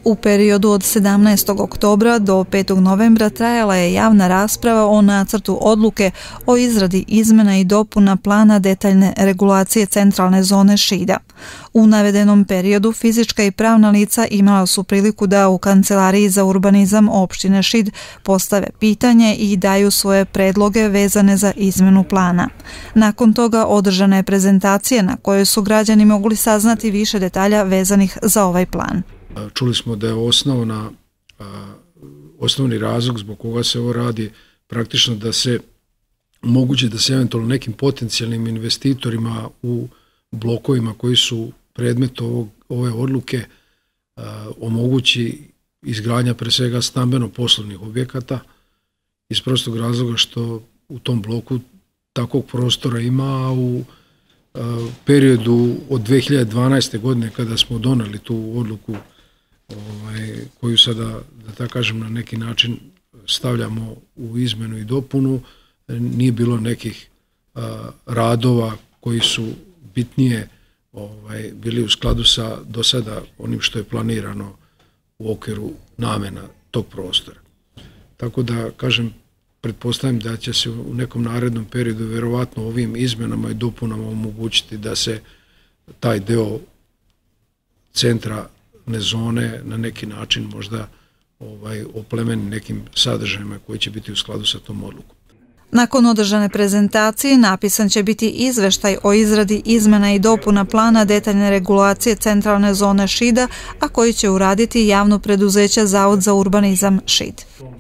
U periodu od 17. oktobra do 5. novembra trajala je javna rasprava o nacrtu odluke o izradi izmena i dopuna plana detaljne regulacije centralne zone Šida. U navedenom periodu fizička i pravna lica imala su priliku da u Kancelariji za urbanizam opštine Šid postave pitanje i daju svoje predloge vezane za izmenu plana. Nakon toga održana je prezentacija na kojoj su građani mogli saznati više detalja vezanih za ovaj plan. Čuli smo da je osnovni razlog zbog koga se ovo radi praktično da se moguće da se eventualno nekim potencijalnim investitorima u blokovima koji su predmet ove odluke omogući izgradnja pre svega stambeno-poslovnih objekata iz prostog razloga što u tom bloku takvog prostora ima, a u periodu od 2012. godine kada smo doneli tu odluku koju sada, da tako kažem, na neki način stavljamo u izmenu i dopunu, nije bilo nekih radova koji su bitnije bili u skladu sa do sada onim što je planirano u okviru namena tog prostora. Tako da, kažem, pretpostavljam da će se u nekom narednom periodu verovatno ovim izmenama i dopunama omogućiti da se taj deo centralne zone na neki način možda oplemeni nekim sadržajima koji će biti u skladu sa tom odlukom. Nakon održane prezentacije napisan će biti izveštaj o izradi izmena i dopuna plana detaljne regulacije centralne zone Šida, a koji će uraditi javno preduzeće Zavod za urbanizam Šid.